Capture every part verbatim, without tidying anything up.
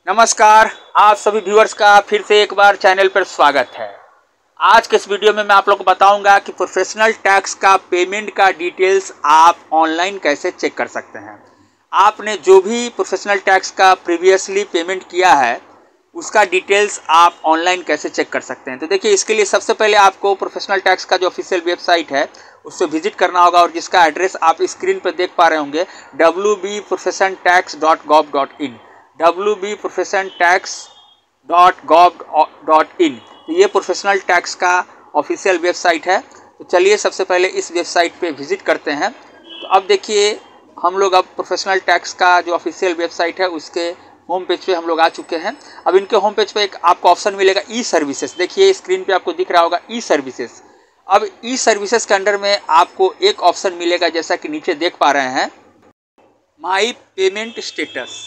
नमस्कार, आप सभी व्यूअर्स का फिर से एक बार चैनल पर स्वागत है। आज के इस वीडियो में मैं आप लोग को बताऊंगा कि प्रोफेशनल टैक्स का पेमेंट का डिटेल्स आप ऑनलाइन कैसे चेक कर सकते हैं। आपने जो भी प्रोफेशनल टैक्स का प्रीवियसली पेमेंट किया है उसका डिटेल्स आप ऑनलाइन कैसे चेक कर सकते हैं। तो देखिए, इसके लिए सबसे पहले आपको प्रोफेशनल टैक्स का जो ऑफिशियल वेबसाइट है उससे विजिट करना होगा और जिसका एड्रेस आप स्क्रीन पर देख पा रहे होंगे W B profession tax dot gov dot in W B profession tax dot gov dot in. तो ये प्रोफेशनल टैक्स का ऑफिशियल वेबसाइट है। तो चलिए सबसे पहले इस वेबसाइट पे विजिट करते हैं। तो अब देखिए, हम लोग अब प्रोफेशनल टैक्स का जो ऑफिशियल वेबसाइट है उसके होम पेज पे हम लोग आ चुके हैं। अब इनके होम पेज पे एक आपको ऑप्शन मिलेगा ई सर्विसेज। देखिए स्क्रीन पे आपको दिख रहा होगा ई सर्विसेज। अब ई सर्विसेज के अंडर में आपको एक ऑप्शन मिलेगा, जैसा कि नीचे देख पा रहे हैं, my payment status.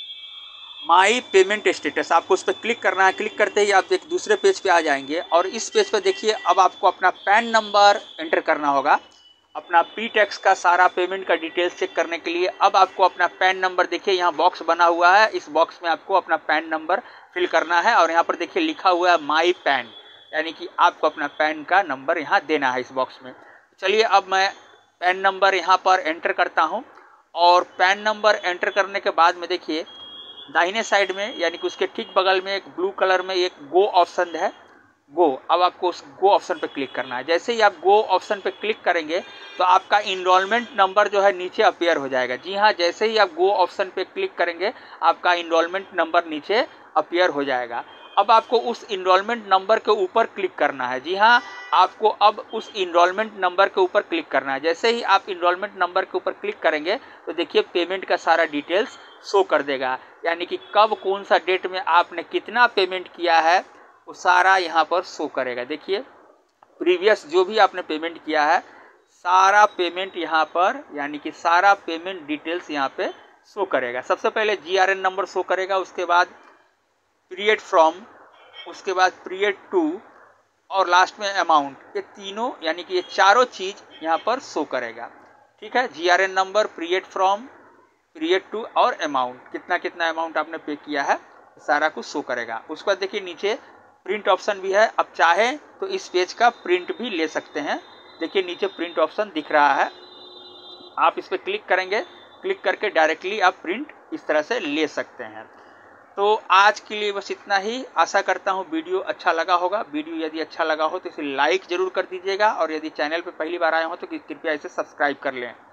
My payment status, आपको उस पर क्लिक करना है। क्लिक करते ही आप एक दूसरे पेज पे आ जाएंगे और इस पेज पे देखिए अब आपको अपना पैन नंबर एंटर करना होगा। अपना पी टैक्स का सारा पेमेंट का डिटेल्स चेक करने के लिए अब आपको अपना पैन नंबर, देखिए यहाँ बॉक्स बना हुआ है, इस बॉक्स में आपको अपना पैन नंबर फिल करना है और यहाँ पर देखिए लिखा हुआ है माई पैन, यानी कि आपको अपना पैन का नंबर यहाँ देना है इस बॉक्स में। चलिए अब मैं पैन नंबर यहाँ पर एंटर करता हूँ और पैन नंबर एंटर करने के बाद में देखिए दाहिने साइड में, यानी कि उसके ठीक बगल में एक ब्लू कलर में एक गो ऑप्शन है, गो। अब आपको उस गो ऑप्शन पे क्लिक करना है। जैसे ही आप गो ऑप्शन पे क्लिक करेंगे तो आपका इनरोलमेंट नंबर जो है नीचे अपीयर हो जाएगा। जी हाँ, जैसे ही आप गो ऑप्शन पे क्लिक करेंगे आपका इनरोलमेंट नंबर नीचे अपीयर हो जाएगा। अब आपको उस इनरोलमेंट नंबर के ऊपर क्लिक करना है। जी हाँ, आपको अब उस इनरोलमेंट नंबर के ऊपर क्लिक करना है। जैसे ही आप इनरोलमेंट नंबर के ऊपर क्लिक करेंगे तो देखिए पेमेंट का सारा डिटेल्स शो कर देगा, यानी कि कब कौन सा डेट में आपने कितना पेमेंट किया है वो सारा यहाँ पर शो करेगा। देखिए प्रीवियस जो भी आपने पेमेंट किया है सारा पेमेंट यहाँ पर, यानी कि सारा पेमेंट डिटेल्स यहाँ पे शो करेगा। सबसे पहले G R N number show करेगा, उसके बाद पीरियड फ्रॉम, उसके बाद पीरियड टू और लास्ट में अमाउंट। ये तीनों, यानी कि ये चारों चीज़ यहाँ पर शो करेगा। ठीक है, G R N number, period from, period to और अमाउंट, कितना कितना अमाउंट आपने पे किया है सारा कुछ शो करेगा। उसके बाद देखिए नीचे प्रिंट ऑप्शन भी है। अब चाहे तो इस पेज का प्रिंट भी ले सकते हैं। देखिए नीचे प्रिंट ऑप्शन दिख रहा है, आप इस पर क्लिक करेंगे, क्लिक करके डायरेक्टली आप प्रिंट इस तरह से ले सकते हैं। तो आज के लिए बस इतना ही। आशा करता हूँ वीडियो अच्छा लगा होगा। वीडियो यदि अच्छा लगा हो तो इसे लाइक ज़रूर कर दीजिएगा और यदि चैनल पर पहली बार आए हो तो कृपया इसे सब्सक्राइब कर लें।